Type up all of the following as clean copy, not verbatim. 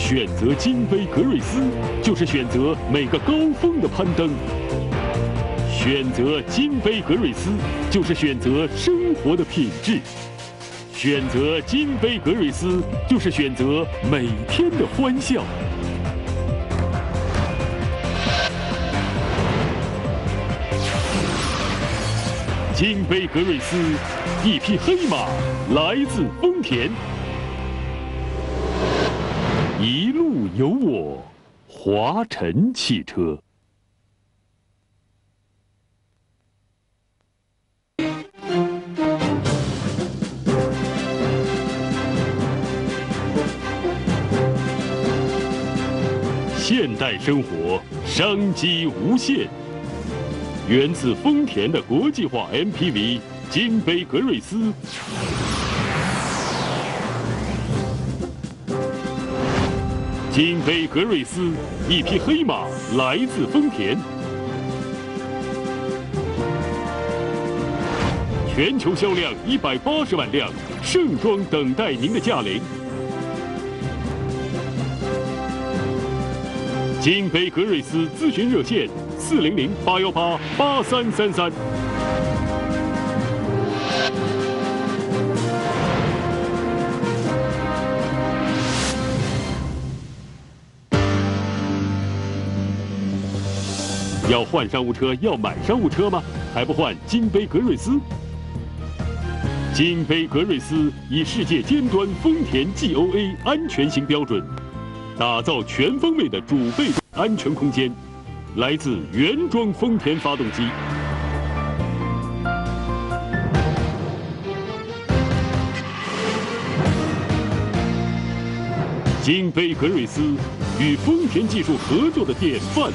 选择金杯格瑞斯，就是选择每个高峰的攀登；选择金杯格瑞斯，就是选择生活的品质；选择金杯格瑞斯，就是选择每天的欢笑。金杯格瑞斯，一匹黑马，来自丰田。一路有我，华晨汽车。现代生活，商机无限。源自丰田的国际化 MPV 金杯格瑞斯，金杯格瑞斯，一匹黑马，来自丰田。全球销量180万辆，盛装等待您的驾临。金杯格瑞斯咨询热线：400-818-8333。要换商务车，要买商务车吗？还不换金杯格瑞斯？金杯格瑞斯以世界尖端丰田 GOA 安全型标准，打造全方位的主被动安全空间，来自原装丰田发动机。金杯格瑞斯与丰田技术合作的典范。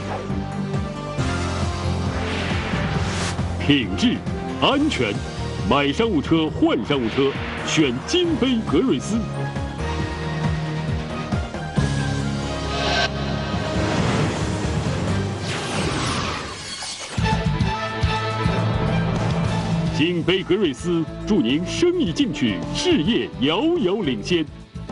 品质、安全，买商务车换商务车，选金杯格瑞斯。金杯格瑞斯祝您生意进取，事业遥遥领先。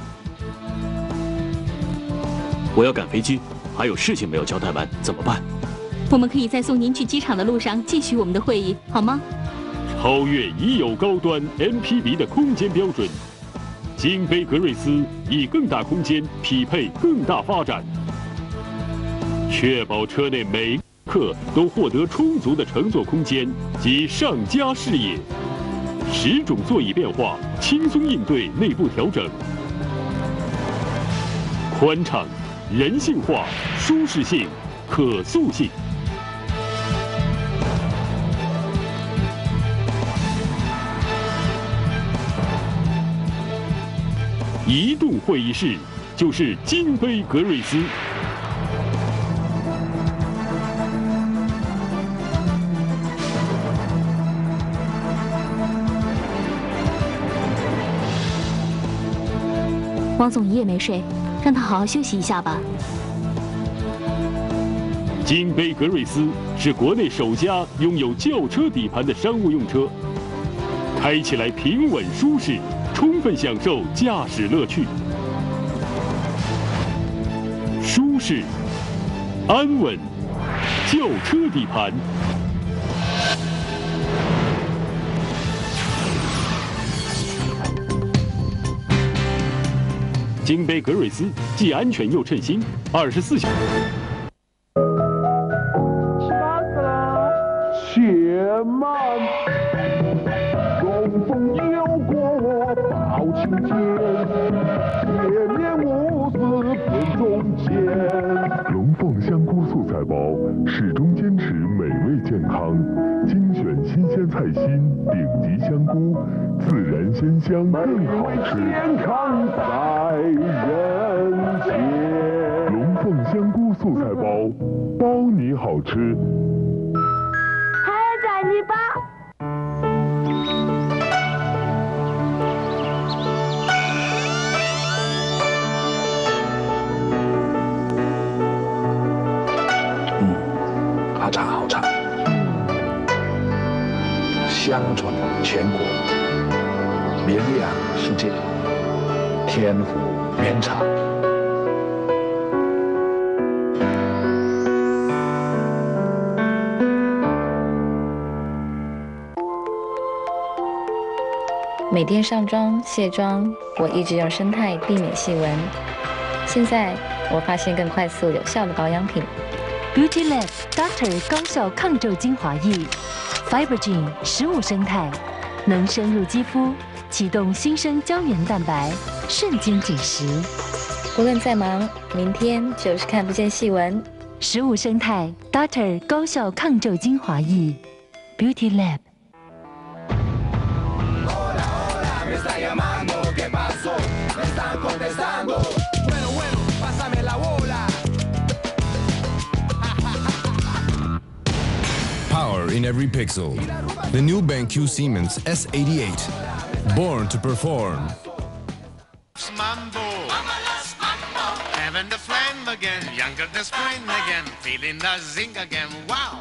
我要赶飞机，还有事情没有交代完，怎么办？ 我们可以在送您去机场的路上继续我们的会议，好吗？ 超越已有高端 MPV 的空间标准，金杯格瑞斯以更大空间匹配更大发展，确保车内每客都获得充足的乘坐空间及上佳视野，10种座椅变化，轻松应对内部调整，宽敞、人性化、舒适性、可塑性。移动会议室就是金杯格瑞斯。 汪总一夜没睡，让他好好休息一下吧。 金杯格瑞斯是国内首家拥有轿车底盘的商务用车，开起来平稳舒适，充分享受驾驶乐趣。舒适、安稳，轿车底盘。金杯格瑞斯既安全又称心，24小时。 且慢，东风有过我报青天，铁面无私辨忠奸。龙凤香菇素菜包，始终坚持美味健康，精选新鲜菜心，顶级香菇，自然鲜香更好吃。健康在人间。龙凤香菇素菜包，包你好吃。 你吧。 好茶好茶，香传全国，名扬世界，天府原茶。 每天上妆卸妆，我一直用生态避免细纹。现在我发现更快速有效的保养品。 Beauty Lab Dr. 高效抗皱精华液 ，Fibergen 15生态，能深入肌肤，启动新生胶原蛋白，瞬间紧实。 无论再忙，明天就是看不见细纹。 15生态 Dr. 高效抗皱精华液 ，Beauty Lab。 Power in every pixel. The new BenQ Siemens S88. Born to perform. Mambo. Having the flame again, younger this spring again, feeling the zing again, wow.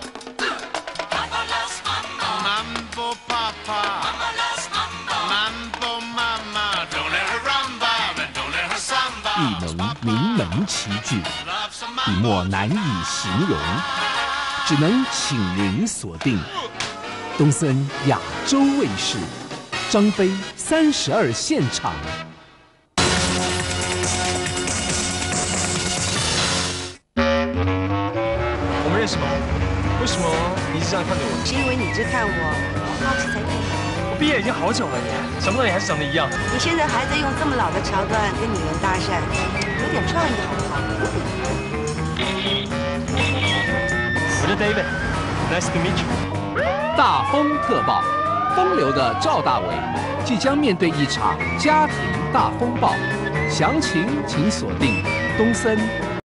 Mambo Papa. Mambo Mama. Don't let her rumba, and don't let her samba. 艺能名门齐聚，笔墨难以形容，只能请您锁定东森亚洲卫视张飞32现场。 我们认识吗？为什么你一直这样看着我？ 是因为你一直看我，我好奇才看你。 我毕业已经好久了耶，想不到你还是长得一样。 你现在还在用这么老的桥段跟女人搭讪，有点创意好不好？ 我叫 David，Nice to meet you。 大风特报，风流的赵大伟即将面对一场家庭大风暴，详情请锁定东森